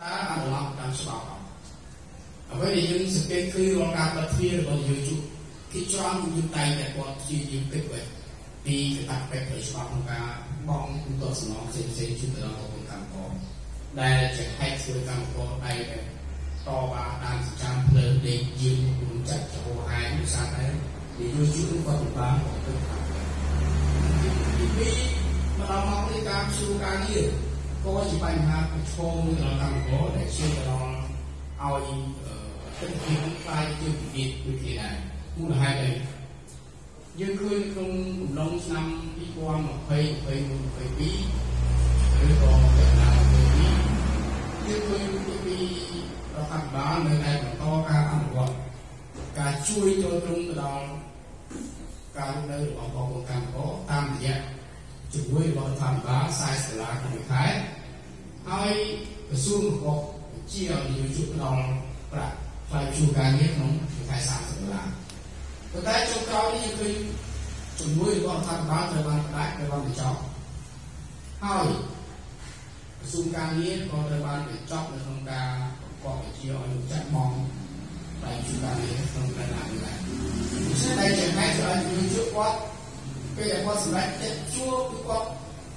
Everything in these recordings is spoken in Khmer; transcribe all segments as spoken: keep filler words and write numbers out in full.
ta là làm làm sao ở với đây những sự kiện khi còn gặp bất thiên là bao nhiêu chút khi cho anh những tay để qua chỉ những cái vậy vì cái tập cái thời sao không cả bong chúng tôi sẽ nói sẽ sẽ chúng tôi làm một cảm có đây sẽ hay sự cảm có đây này to ba đang trang lớn đểยืนcùng chặt cho hai như sao đấy để đôi chút cũng có một ba vì màเรามองในการชูการนี้ก็จะไปหาโชว์เราทำก็ได้เชื่อเราเอาเป็นทีมไฟที่ดีวิธีไหนมูลให้เลยยังเคยลงลงนำที่ความเคยเคยเคยปีหรือก็เป็นนำเคยปียังเคยปีเราทำบ้านในในต่อการอันว่าการช่วยโดยตรงเราการเดินออกของการก็ตามเนี้ยจุดวิ่งบอลทำบ้าสายสลากหรือขายให้กระทรวงก็เชี่ยวอยู่จุดเราประไฟชูการนี้น้องขายสามสลากแต่แต่จุดเขานี่คือจุดวิ่งบอลทำบ้าในวันแรกในวันที่จบให้กระทรวงการนี้ก็ในวันที่จบในโครงการก็เชี่ยวอยู่จัดมองไปชูการนี้ตรงนั้นอะไรใช่ได้จะให้เราอยู่จุดวัดcái này con sửa lại chua cái con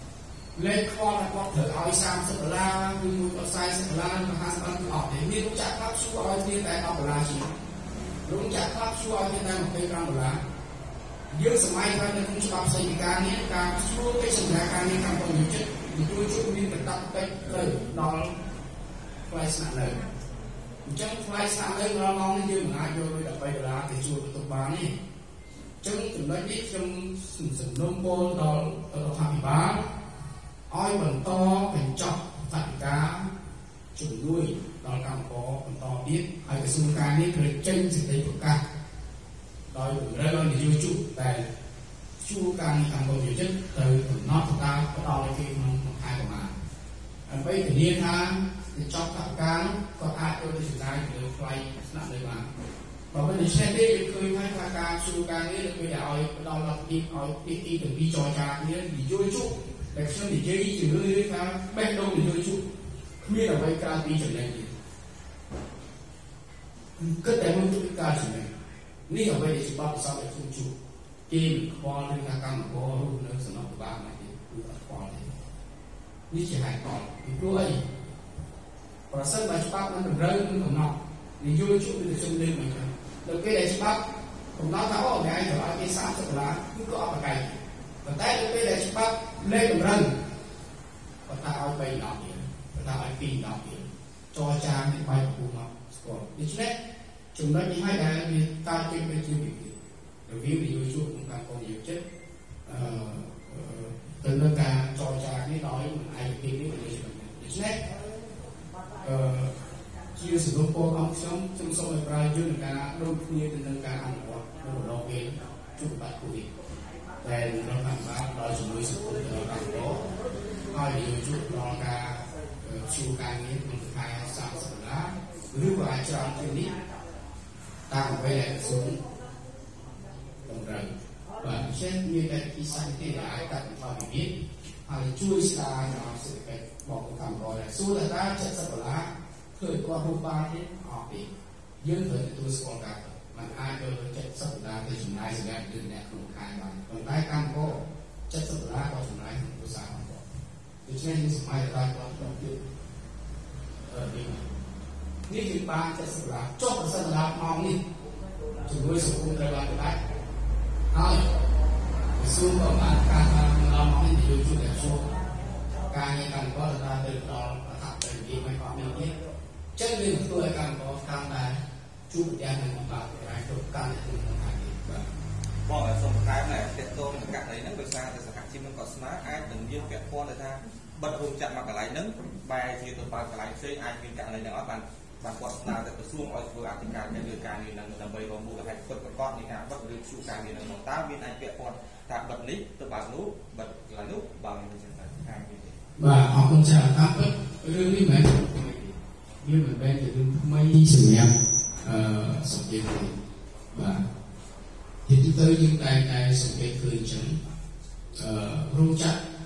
lên con là con thử áo sam sửa la như một con sai sửa la mà hai con học để biết lúc chặt pháp chua áo thiên tai học là gì lúc chặt pháp chua áo thiên tai một cây cam là dương sớm mai con nên không chụp xây cái này cái chua cái sừng ra cái này cam còn nhiều chất thì tôi chụp nên phải tập cái rồi đó fly sẵn này chắc fly sẵn đây nó ngon như mà ai vô đập bay là thì chua tụt bán đi trong từng nói biết trong sự sự nông bồn đó ở thảm bá oi bằng to bằng chọc thảm cá chủ nuôi đó càng có bằng to biết hay cái xung quanh ấy thời tranh sự đấy của cả đòi đủ ra đòi để chụp tại chu càng càng có nhiều chất từ từ nó của ta có đòi khi nó hai của mà bây giờ niên ha thì chọc thảm cá có ai tôi thì ra được quay nặng đây mà và vấn đề xem đâyเคยให้ทางการชูการนี้เคยเอาเราเราตีเอาตีตีถึงปีจอจานี้ดีช่วยชุบแต่เชื่อดีเจดีจืดเลยครับแบ่งตรงดีช่วยชุบมีอะไรการปีจุดไหนก็แต่มันทุกการจุดไหนนี่เอาไปในชุบบ้าสาวไปชุบชุบเกมควอนในทางการก็รู้เรื่องสนองบ้านไหนคือควอนนี่จะหายก่อนอีกด้วยประเสริฐไปชุบบ้านมันเป็นเรื่องมันของนอกดีช่วยชุบเป็นชุบเรื่องเหมือนกันđược cái này bắtผมnói tháo ở ngày rồi cái sáng sớm là cứ có ở cái và tay được cái này bắt lên một lần và ta ở bay đỏ điện và ta ở pin đỏ điện cho cha cái bay của nó còn đi chết chúng nó như hai đại vì ta trên bên chưa bị được ví dụ như cũng càng còn nhiều chết từ nơi ta cho cha cái nói ai pin cái gì đi chết chia sẻ với cô ông sống trong sau này phải đưa người ta đôi khi từ nơi ta ăn hoặc đồ đồ về chụp bắt của mình để nó làm ra đòi chúng tôi sự nó làm đó coi điều chụp nó ta chịu cáiนี้mình khai sao sự lá cứ vài cho anh trên nít ta cũng về lại xuống đồng rừng và xét như đây khi sang thế lại ta cũng phải biết hay chui xa nó sẽ phải bỏ cái cảm gọi là số là ta chất sập láเคยกว่ารูปบ้านที่ออกอีกยืนเลยตัวสกอร์การมันอาจจะจะสัปดาห์ที่จุดไหนสิ่งนั้นดึงเนี่ยคุณขายมันตอนได้การก็จะสัปดาห์ก็จุดไหนคุณผู้สาวก็ดิฉันสมัยได้ก็ต้องยืนเออดีนี่คือบ้านจะสัปดาห์จบสัปดาห์มองนี่ถึงด้วยสกุลระบายได้เอาสู้กับการการเรามองนี่อยู่จุดไหนช่วงการในการก็จะได้เราประทับใจดีไม่ความอย่างนี้chất lượng tôi càng có càng đại chú gia đình bảo cái độ càng là từng một hàng nghìn bỏ ở trong cái này tiện tôi mình cắt đấy nó được ra từ sản chim nó có smart ai từng viên kẹt con người ta bật hùng chặn mặc cái lái nấng bài thì tôi bảo cái lái xây ai viên cạn này nó bàn bàn quạt nào tại tôi xuống ở vừa ăn tình cảm cái người càng người là người làm bầy vào mua hay bật con như nào bật được chú càng người là một tám viên ai kẹt con ta bật nít tôi bảo nút bật là nút bằng hàng và họ không trả tám bớt lương đi mấy nhưng mà bên thì mấy sự em sọc dây này và thì chúng tôi những cái cái sọc dây cười chấm rung chặt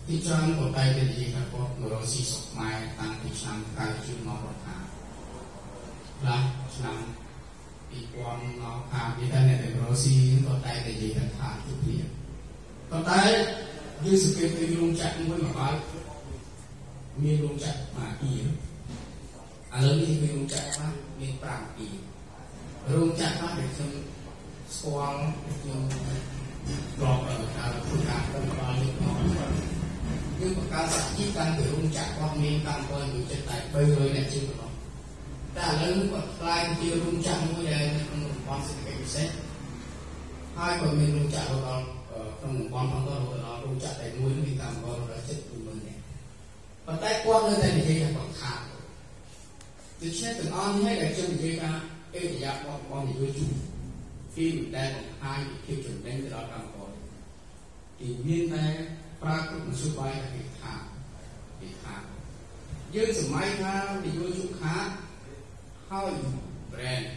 ទីច្រើនក៏តែនិយាយថាគាត់មករកស៊ីស្រុកខ្មែរតាំងពីឆ្នាំเก้าสิบមកដល់ថាខ្លះឆ្នាំពីរពាន់មកខាងពីតែអ្នកមករកស៊ីក៏តែនិយាយថាជុំគ្នាក៏តែយើងសង្កេតពីរោងចក្រមួយមកហើយមានរោងចក្រមកពីឥឡូវនេះមានរោងចក្រខ្លះមានប្រាំពីរោងចក្រខ្លះដែលខ្ញុំស្គាល់ខ្ញុំប្រកបដោយការធ្វើការរបស់ដល់នេះមកយើងបង្កើតសហជីពតាំងពីរោងចក្រគាត់មានកម្មករอยู่ចិត្តតែបីរយនាក់ជាងប៉ុណ្ណោះតែឥឡូវនេះគាត់ខ្លាយជារោងចក្រមួយដែលនៅក្នុងតំបន់សេដ្ឋកិច្ចពិសេសហើយក៏មានរោងចក្រដល់ក្នុងតំបន់ផងដល់ដល់រោងចក្រតែមួយមានកម្មករដល់ចិត្តពីរនាក់ប៉ុន្តែគាត់នៅតែនិយាយថាគាត់ខាតដូច្នេះទាំងអស់នេះដែលខ្ញុំនិយាយថាអេរយាបថរបស់នយោជកពីដែលបង្ហាញពីភាពចំណេញទៅដល់កម្មករទីមានតែប្រើគ្រប់មធ្យោបាយដែលគេខាតគេខាតយើងសម័យថានយោជកខាតហើយ brand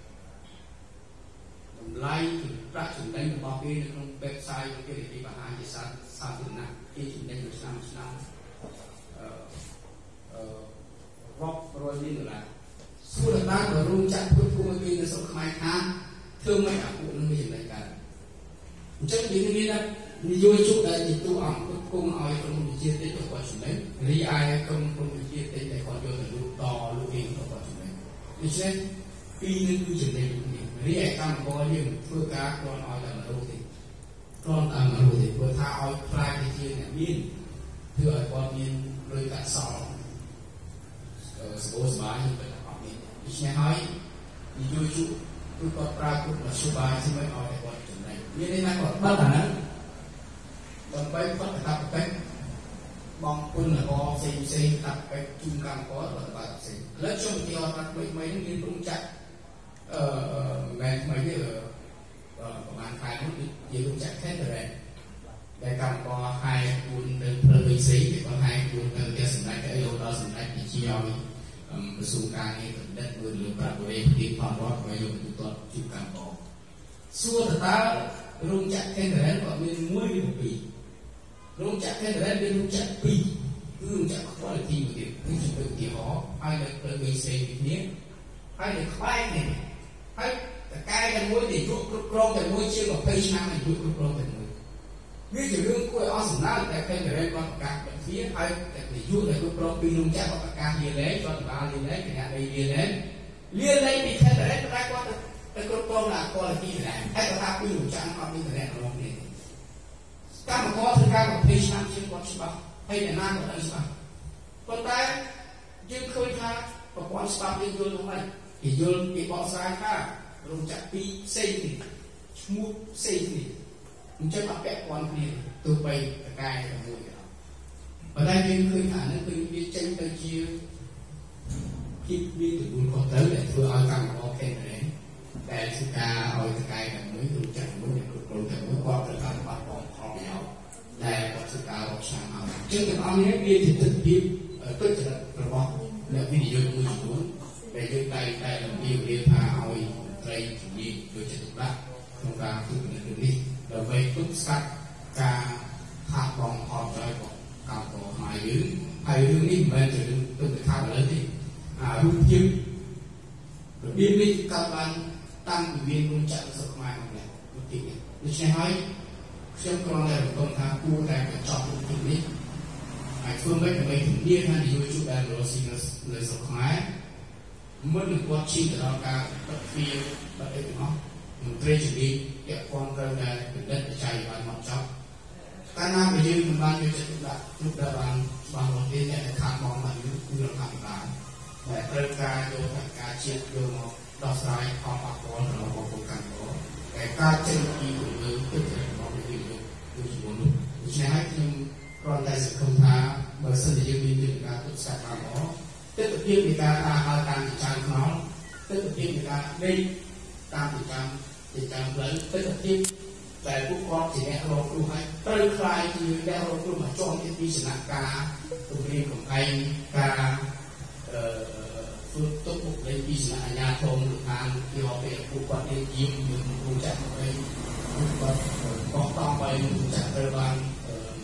តម្លៃប្រាក់ចំណេញរបស់គេនៅក្នុង website របស់គេគេបង្ហាញជាសាធារណៈគេចំណេញមួយឆ្នាំឆ្នាំអឺអឺរាប់រយលានដុល្លារសួរថាបើរោងចក្រគ្រប់គ្រងគេនៅស្រុកខ្មែរខាតធ្វើមិនអាពួកនឹងមានចំណេញកើតអញ្ចឹងយើងមានថានយោជកដែលទីទូអង្គគ្រប់គ្រងឲ្យក្រុមវិជាតិចទៅគាត់ចំណេញរីឯក្រុមក្រុមវិជាតិចដែលគាត់យកទៅលក់តលក់វិញទៅគាត់ចំណេញដូច្នេះពីរនេះគឺចំណេញគ្នារីឯកម្មករយើងធ្វើការគ្រាន់ឲ្យតែមករកទេគ្រាន់តែមករកទេព្រោះថាឲ្យខ្លាយទៅជាអ្នកមានធ្វើឲ្យគាត់មានលុយកាក់សល់ស្បោស្បាយទៅតែអត់មានដូច្នេះហើយនយោជកគឺគាត់ប្រើគ្រប់មធ្យោបាយដើម្បីឲ្យតែគាត់ចំណេញមានន័យថាគាត់បិទអាហ្នឹងដើម្បីគាត់ទៅកាប់ពេកបងពុនល្អផ្សេងផ្សេងកាប់ពេកជូនកម្មករគាត់ទៅផ្សេងឥឡូវខ្ញុំនិយាយថាថ្មីថ្មីនេះមានរោងចក្រអឺមិនថ្មីទេប្រហែលខែនោះជារោងចក្រ Catering ដែលកម្មករហើយគួននៅផ្លូវផ្សេងគេគាត់ហើយគួនទៅផ្ទះសម្ដេចទៅយកដល់សម្ដេចជាឲ្យក្រសួងការងារបណ្ឌិតមួយលើប្រាក់បរិយាទីផលរដ្ឋឲ្យយកទៅទាត់ជួបកម្មករសួរតើរោងចក្រ Catering គាត់មានមួយឬពីររោងចក្រ Catering មានរោងចក្រពីរគឺរោងចក្រ quality មួយទៀតគឺជាឧទាហរណ៍ហើយនៅផ្លូវផ្សេងគ្នាហើយនៅខ្វែងនេះហើយតកែតែមួយដែលយកគ្រប់គ្រងតែមួយជាងยี่สิบឆ្នាំដែលយកគ្រប់គ្រងតែមួយវាជារឿងគួរឲ្យអស់សំណើចតែ Catering គាត់ប្រកាសបិទទ្វារហើយតែនាយកដែលគ្រប់គ្រងពីរោងចក្រគាត់ប្រកាសលាលែងគាត់បានលាលែងគណៈដីលាលែងលាលែងពី Catering តែគាត់ទៅគ្រប់គ្រងដល់ quality ដែរតែគាត់ថាពីរោងចក្រអត់មានតំណែងរបស់គ្នាកម្មករធ្វើការยี่สิบឆ្នាំជាងគាត់ច្បាស់ហើយអ្នកណាក៏ដឹងច្បាស់ប៉ុន្តែយើងឃើញថាប្រព័ន្ធច្បាប់យើងយល់ហ្នឹងគេយល់គេបកស្រាយថារោងចក្រពីរផ្សេងនេះឈ្មោះផ្សេងនេះអញ្ចឹងអពាក់ព័ន្ធគ្នាទោះបីតកែតែមួយក៏ដោយប៉ុន្តែយើងឃើញថាហ្នឹងគឺវាចេញទៅជាភាពមានទំនួលខុសត្រូវដែលធ្វើឲ្យកម្មករ Catering ដែលធ្វើការឲ្យតកែតែមួយរោងចក្រមួយគ្រប់គ្រងតែមួយគាត់ត្រូវការបាត់បង់ផលប្រយោជន៍ដែលគាត់ធ្វើការរកឆ្នាំហើយអញ្ចឹងទាំងអស់នេះវាជាទស្សនវិជ្ជាទុច្ចរិតរបស់អ្នកវិនិយោគមួយចំនួនដែលយើងតែតែលំអៀងរៀបថាឲ្យត្រីជំនាញដូចជាទឹកដាក់ក្នុងការធ្វើដំណើរនេះដើម្បីទប់ស្កាត់ការខាតបង់ផលប្រយោជន៍របស់កម្មករខ្មែរយើងហើយរឿងនេះមិនមែនជារឿងទុកទៅខាងលើទេអារូបភាពរបៀបនេះកើតបានតាំងពីមានរោងចក្រស្រុកខ្មែរមកនេះឧទាហរណ៍ដូច្នេះហើយខ្ញុំគ្រាន់តែរំពឹងថាគួរតែបញ្ចប់រូបភាពនេះហើយធ្វើម៉េចដើម្បីធានាថានយោជកដែលរស់ស៊ីនៅស្រុកខ្មែរមិននឹងគាត់ឈានទៅដល់ការបិទទ្វារបិទអីទាំងអស់មន្ត្រីជំនាញពាក់ព័ន្ធត្រូវតែបណ្ឌិតបច្ចេកវិទ្យាមកចប់កាលណាបើយើងមិនបានយកចិត្តទុកដាក់គ្រប់ដល់បានច្បាស់លាស់ទេអ្នកដែលខាតបង់បានគឺរដ្ឋាភិបាលដែលត្រូវការយកថវិកាជាតិយកមកដោះស្រាយផលប៉ះពាល់របស់បងប្អូនកម្មករតែការចេញពីគម្រោងទឹករបស់វិនិយោគគឺជាមួយនោះដូច្នេះហើយខ្ញុំគ្រាន់តែសង្ឃឹមថាបើសិនជាយើងមានយន្តការទប់ស្កាត់បានល្អទិដ្ឋភាពនៃការដើរហើយតាមចិញ្ចើមថ្នល់ទិដ្ឋភាពនៃការដេកតាមចិញ្ចើមចិញ្ចើមផ្លូវទិដ្ឋភាពតែពួកគាត់ជាអ្នករងគ្រោះហើយត្រូវខ្លាយជាអ្នករងគ្រោះមកជាប់ពីសំណាក់ការគម្រាមកំហែងការអឺធ្វើទុកបុកម្នេញពីសំណាក់អាជ្ញាធរមូលដ្ឋានគេហៅពីពួកគាត់នេះយាមមានរោងចក្រអីពួកគាត់បោះតង់ไปរោងចក្រត្រូវបាន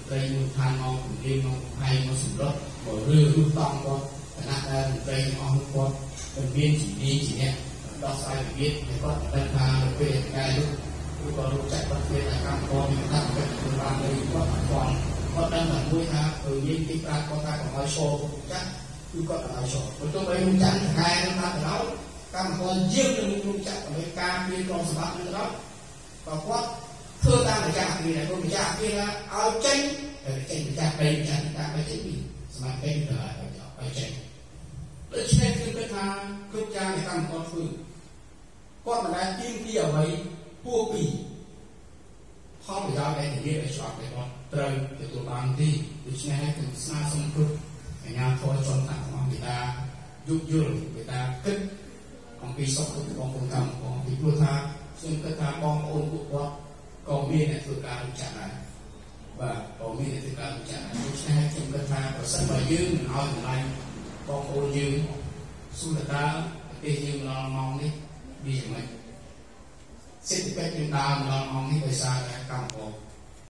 ត្រីមួយឋានមកជំនាញមកហើយមកសម្រុតមករឿរូបតង់គាត់គណៈដែលត្រីអស់គាត់មិនមានជំនាញជាអ្នកដោះស្រាយវិវាទគាត់ដឹងថាពេលថ្ងៃនោះគឺគាត់រកចាក់បាត់ពេលអាកម្មករមានថាពេលគឺបានលើគាត់អត់គាត់គាត់ដឹងតែមួយថាគឺមានទីប្រាគាត់ថាកុំឲ្យឈរចាក់គឺគាត់កុំឲ្យឈរព្រោះទៅបីរោងចក្រថ្ងៃនោះថាទៅដល់កម្មករយើងនឹងរោងចក្រដើម្បីការពារក្រុមសម្បត្តិនឹងដល់ក៏គាត់ធ្វើតាមម្ចាស់គ្នាព្រោះម្ចាស់គ្នាឲ្យចេញតែចេញម្ចាស់ពេម្ចាស់តាទៅចេញពីសមាជិកទៅឲ្យចេញដូច្នេះគឺគាត់ថាគ្រប់ការនៃកម្មករធ្វើគាត់មិនដែលទៀងទីអ្វីពួកពីផលប្រយោជន៍ដែលនិយាយឲ្យឆ្លងទៅគាត់ត្រូវទទួលបានទីដូច្នេះហើយគឺស្នើសុំគ្រប់អាជ្ញាធរជាន់ថ្នាក់ของមេតាយោគយល់មេតាគិតអំពីសុខទុក្ខរបស់ពលកម្មផងពីព្រោះថាខ្ញុំគិតថាបងប្អូនពួកគាត់ក៏មានអ្នកធ្វើការរំចាក់ដែរបាទក៏មានអ្នកធ្វើការរំចាក់ដែរដូច្នេះខ្ញុំគិតថាប្រសិនបើយើងមិនឲ្យតម្លៃបងប្អូនយើងសួរតើប្រទេសយើងដល់ម៉ោងនេះវាយ៉ាងម៉េចសេដ្ឋកិច្ចយើងដើរដល់ម៉ោងនេះដោយសារ